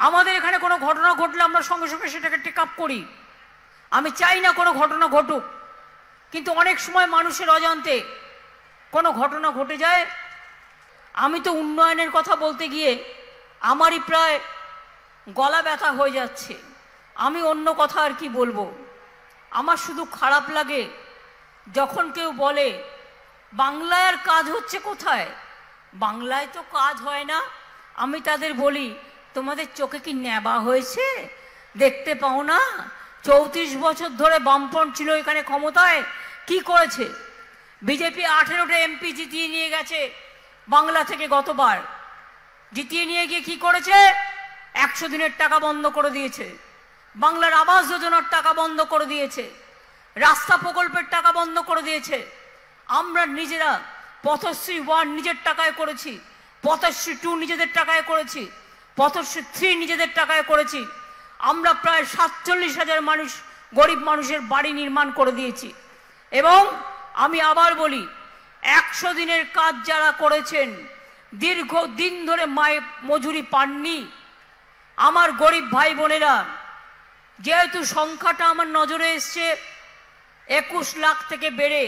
আমাদের এখানে কোনো ঘটনা ঘটলে আমরা সঙ্গে সঙ্গে সেটাকে টেক আপ করি। আমি চাই না কোনো ঘটনা ঘটুক, কিন্তু অনেক সময় মানুষের অজান্তে কোনো ঘটনা ঘটে যায়। আমি তো উন্নয়নের কথা বলতে গিয়ে আমারই প্রায় গলা ব্যথা হয়ে যাচ্ছে। আমি অন্য কথা আর কি বলবো। আমার শুধু খারাপ লাগে যখন কেউ বলে বাংলায় আর কাজ হচ্ছে কোথায়, বাংলায় তো কাজ হয় না। আমি তাদের বলি, তোমাদের চোখে কি নেবা হয়েছে, দেখতে পাও না? 34 বছর ধরে বামফ্রন্ট ছিল এখানে ক্ষমতায়, কি করেছে? বিজেপি 18টা এমপি জিতিয়ে নিয়ে গেছে বাংলা থেকে। গতবার জিতিয়ে নিয়ে গিয়ে কি করেছে? 100 দিনের টাকা বন্ধ করে দিয়েছে, বাংলার আবাস যোজনার টাকা বন্ধ করে দিয়েছে, রাস্তা প্রকল্পের টাকা বন্ধ করে দিয়েছে। আমরা নিজেরা পথশ্রী 1 নিজের টাকায় করেছি, পথশ্রী 2 নিজেদের টাকায় করেছি, পথশ্রী 3 নিজেদের টাকায় করেছি। আমরা প্রায় 47,000 মানুষ, গরিব মানুষের বাড়ি নির্মাণ করে দিয়েছি। এবং আমি আবার বলি, 100 দিনের কাজ যারা করেছেন, দীর্ঘ দিন ধরে মায়ের মজুরি পাননি, আমার গরিব ভাই বোনেরা, যেহেতু সংখ্যাটা আমার নজরে এসছে 21 লাখ থেকে বেড়ে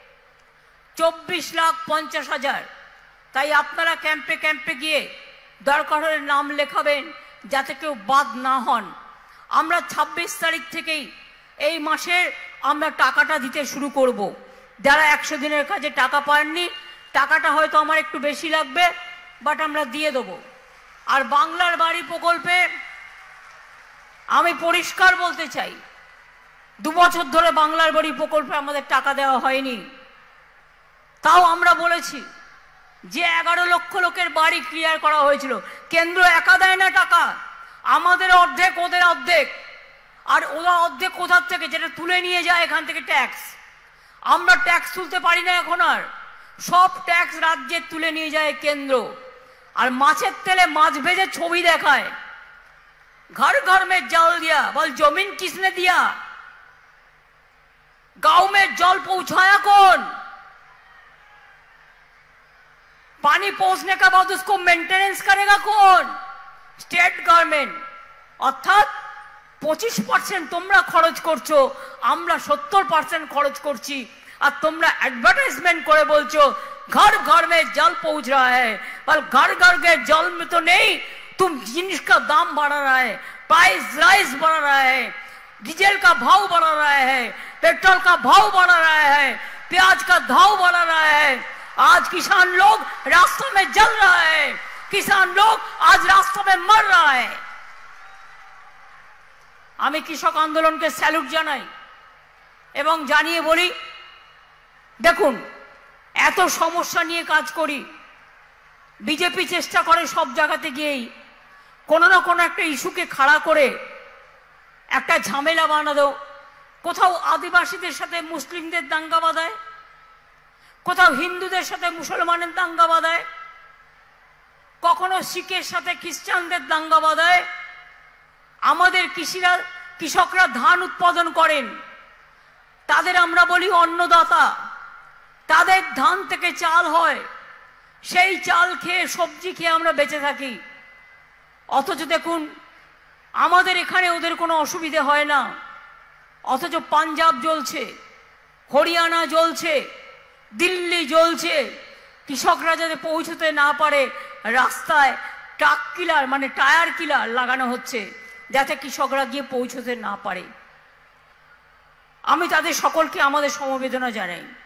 24,50,000, তাই আপনারা ক্যাম্পে ক্যাম্পে গিয়ে দরকার হলে নাম লেখাবেন যাতে কেউ বাদ না হন। আমরা 26 তারিখ থেকেই এই মাসে আমরা টাকাটা দিতে শুরু করব। যারা 100 দিনের কাজে টাকা পাননি, টাকাটা হয়তো আমার একটু বেশি লাগবে, বাট আমরা দিয়ে দেব। আর বাংলার বাড়ি প্রকল্পে আমি পরিষ্কার বলতে চাই, 2 বছর ধরে বাংলার বাড়ি প্রকল্পে আমাদের টাকা দেওয়া হয়নি। তাও আমরা বলেছি যে 11 লক্ষ লোকের বাড়ি ক্লিয়ার করা হয়েছিল। কেন্দ্র একা দেয় না টাকা, আমাদের অর্ধেক ওদের অর্ধেক, আর ওরা অর্ধেক কোথার থেকে? যেটা তুলে নিয়ে যায় এখান থেকে ট্যাক্স। আমরা ট্যাক্স তুলতে পারি না এখন, আর সব ট্যাক্স রাজ্যে তুলে নিয়ে যায় কেন্দ্র। আর মাছের তেলে মাছ ভেজে ছবি দেখায়, घर घर में जल दिया, बोल जमीन किसने दिया? गांव में जल पहुंचाया कौन? पानी पहुंचने के बाद उसको मेंटेनेंस करेगा कौन? State government. अर्थात 25% তোমরা খরচ করছো, আমরা 70% খরচ করছি। আর তোমরা অ্যাডভার্টাইজমেন্ট করে বলছো घर घर में जल पहुंच रहा है, पर घर घर के जल में तो नहीं, तुम जिनिस का दाम बढ़ा रहा है, प्राइस राइस बढ़ा रहा है, डीजल का भाव बढ़ा रहा है, पेट्रोल का भाव बढ़ा रहा है, प्याज का भाव बढ़ा रहा है। आज किसान लोग रास्ते में जल रहा है, किसान लोग आज रास्ते में मर रहा है। আমি কৃষক আন্দোলনকে স্যালুট জানাই এবং জানিয়ে বলি, দেখুন এত সমস্যা নিয়ে কাজ করি, বিজেপি চেষ্টা করে সব জায়গাতে গিয়েই কোনো না কোনো একটা ইস্যুকে খাড়া করে একটা ঝামেলা বানানো। কোথাও আদিবাসীদের সাথে মুসলিমদের দাঙ্গা বাঁধায়, কোথাও হিন্দুদের সাথে মুসলমানের দাঙ্গা বাঁধায়, কখনো শিখের সাথে খ্রিস্টানদের দাঙ্গা বাঁধায়। আমাদের কৃষকরা ধান উৎপাদন করেন, তাদের আমরা বলি অন্নদাতা, তাদের ধান থেকে চাল হয়, সেই চাল খেয়ে সবজি খেয়ে আমরা বেঁচে থাকি। অথচ দেখুন আমাদের এখানে ওদের কোনো অসুবিধে হয় না, অথচ পাঞ্জাব জ্বলছে, হরিয়ানা জ্বলছে, দিল্লি জ্বলছে। কৃষকরা যাতে পৌঁছতে না পারে রাস্তায় ট্রাক কিলার মানে টায়ার কিলার লাগানো হচ্ছে যাতে কৃষকরা গিয়ে পৌঁছতে না পারে। আমি তাদের সকলকে আমাদের সমবেদনা জানাই।